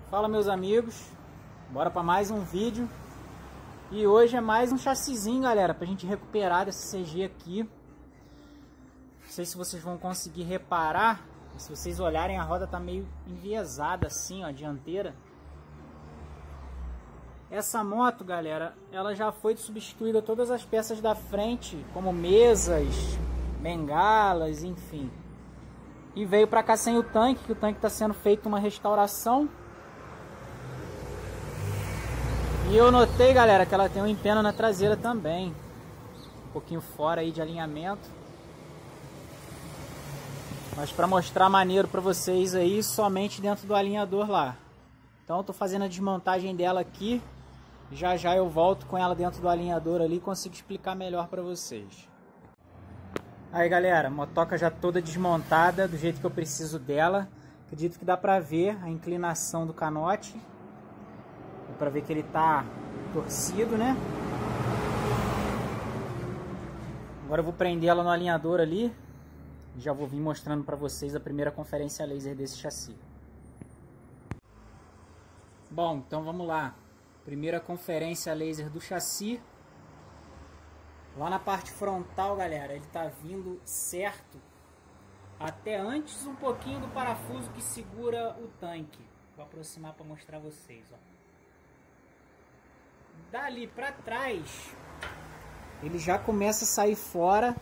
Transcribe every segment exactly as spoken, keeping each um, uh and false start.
Fala, meus amigos, bora para mais um vídeo. E hoje é mais um chassizinho, galera, pra gente recuperar desse C G aqui. Não sei se vocês vão conseguir reparar, se vocês olharem, a roda tá meio enviesada assim, ó, a dianteira. Essa moto, galera, ela já foi substituída todas as peças da frente, como mesas, bengalas, enfim. E veio pra cá sem o tanque, que o tanque tá sendo feito uma restauração. E eu notei, galera, que ela tem um empeno na traseira também, um pouquinho fora aí de alinhamento. Mas para mostrar maneiro para vocês aí, somente dentro do alinhador lá. Então eu tô fazendo a desmontagem dela aqui. Já já eu volto com ela dentro do alinhador ali e consigo explicar melhor para vocês. Aí, galera, a motoca já toda desmontada do jeito que eu preciso dela. Acredito que dá para ver a inclinação do canote. Dá pra ver que ele tá torcido, né? Agora eu vou prender ela no alinhador ali. Já vou vir mostrando pra vocês a primeira conferência laser desse chassi. Bom, então vamos lá. Primeira conferência laser do chassi. Lá na parte frontal, galera, ele tá vindo certo. Até antes um pouquinho do parafuso que segura o tanque. Vou aproximar para mostrar a vocês, ó. Dali para trás, ele já começa a sair fora.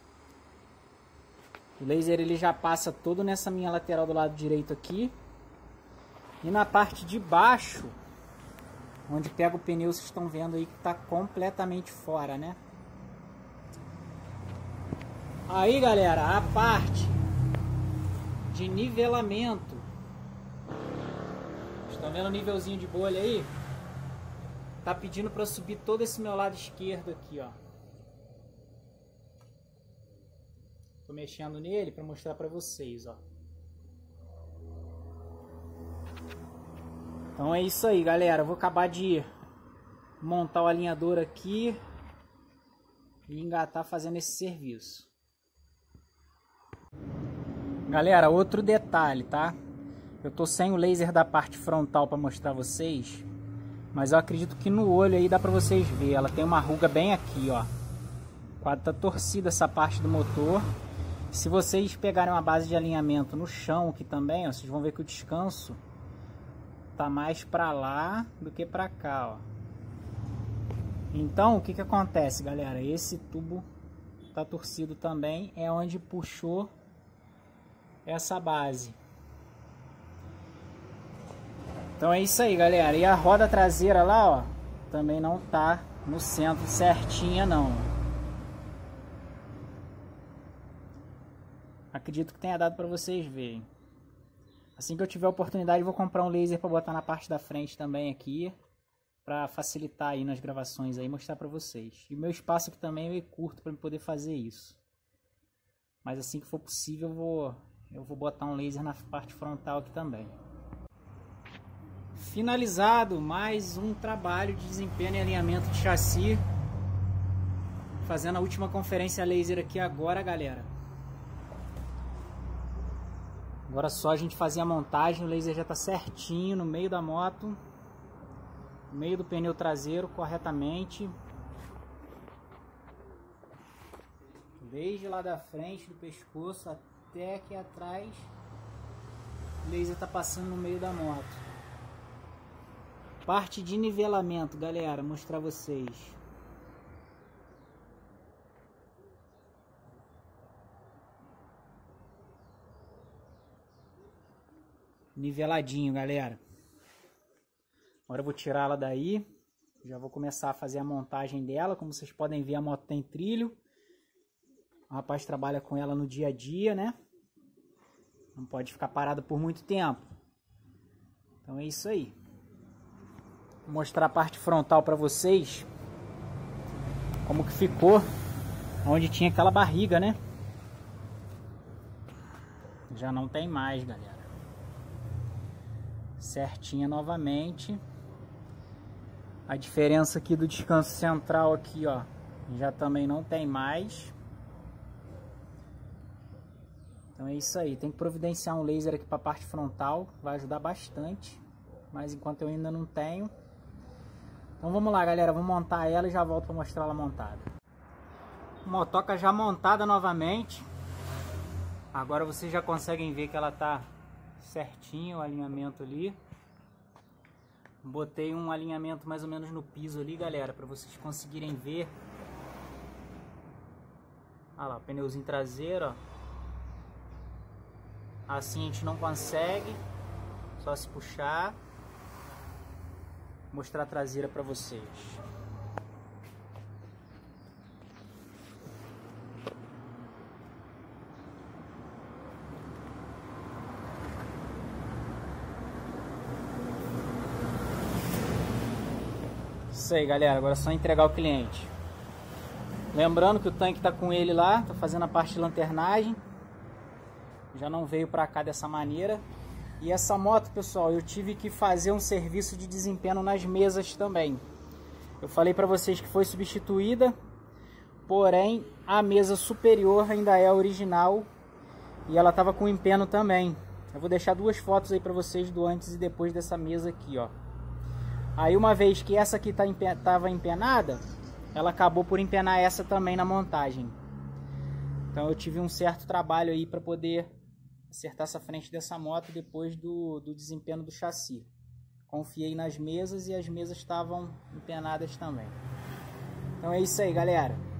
O laser ele já passa todo nessa minha lateral do lado direito aqui. E na parte de baixo, onde pega o pneu, vocês estão vendo aí que está completamente fora, né? Aí, galera, a parte de nivelamento. Estão vendo o nívelzinho de bolha aí? Tá pedindo para subir todo esse meu lado esquerdo aqui, ó. Tô mexendo nele para mostrar para vocês, ó. Então é isso aí, galera. Eu vou acabar de montar o alinhador aqui e engatar fazendo esse serviço. Galera, outro detalhe, tá? Eu tô sem o laser da parte frontal para mostrar a vocês. Mas eu acredito que no olho aí dá pra vocês verem. Ela tem uma ruga bem aqui, ó. O quadro tá torcido essa parte do motor. Se vocês pegarem uma base de alinhamento no chão aqui também, ó, vocês vão ver que o descanso tá mais pra lá do que pra cá, ó. Então, o que que acontece, galera? Esse tubo tá torcido também. É onde puxou essa base. Então é isso aí, galera. E a roda traseira lá, ó, também não tá no centro certinha, não. Acredito que tenha dado para vocês verem. Assim que eu tiver a oportunidade, eu vou comprar um laser para botar na parte da frente também aqui, para facilitar aí nas gravações aí, mostrar para vocês. E o meu espaço aqui também é meio curto para poder fazer isso. Mas assim que for possível, eu vou, eu vou botar um laser na parte frontal aqui também. Finalizado mais um trabalho de desempenho e alinhamento de chassi. Fazendo a última conferência laser aqui agora, galera. Agora só a gente fazer a montagem. O laser já está certinho no meio da moto, no meio do pneu traseiro corretamente. Desde lá da frente do pescoço até aqui atrás. O laser está passando no meio da moto. Parte de nivelamento, galera, mostrar vocês. Niveladinho, galera. Agora eu vou tirar ela daí. Já vou começar a fazer a montagem dela. Como vocês podem ver, a moto tem trilho. O rapaz trabalha com ela no dia a dia, né? Não pode ficar parado por muito tempo. Então é isso aí. Vou mostrar a parte frontal para vocês, como que ficou, onde tinha aquela barriga, né? Já não tem mais, galera. Certinha novamente. A diferença aqui do descanso central aqui, ó, já também não tem mais. Então é isso aí, tem que providenciar um laser aqui para a parte frontal, vai ajudar bastante. mas enquanto eu ainda não tenho. Então vamos lá, galera, vou montar ela e já volto para mostrar ela montada. Motoca já montada novamente. Agora vocês já conseguem ver que ela tá certinho, o alinhamento ali. Botei um alinhamento mais ou menos no piso ali, galera, para vocês conseguirem ver. Olha lá, pneuzinho traseiro, ó. Assim a gente não consegue, só se puxar. Vou mostrar a traseira para vocês. Isso aí, galera, agora é só entregar ao cliente. Lembrando que o tanque tá com ele lá, tá fazendo a parte de lanternagem. Já não veio para cá dessa maneira. E essa moto, pessoal, eu tive que fazer um serviço de desempenho nas mesas também. Eu falei para vocês que foi substituída, porém a mesa superior ainda é a original e ela tava com empeno também. Eu vou deixar duas fotos aí para vocês do antes e depois dessa mesa aqui, ó. Aí uma vez que essa aqui tá empen- tava empenada, ela acabou por empenar essa também na montagem. Então eu tive um certo trabalho aí para poder acertar essa frente dessa moto depois do, do desempenho do chassi. Confiei nas mesas e as mesas estavam empenadas também. Então é isso aí, galera.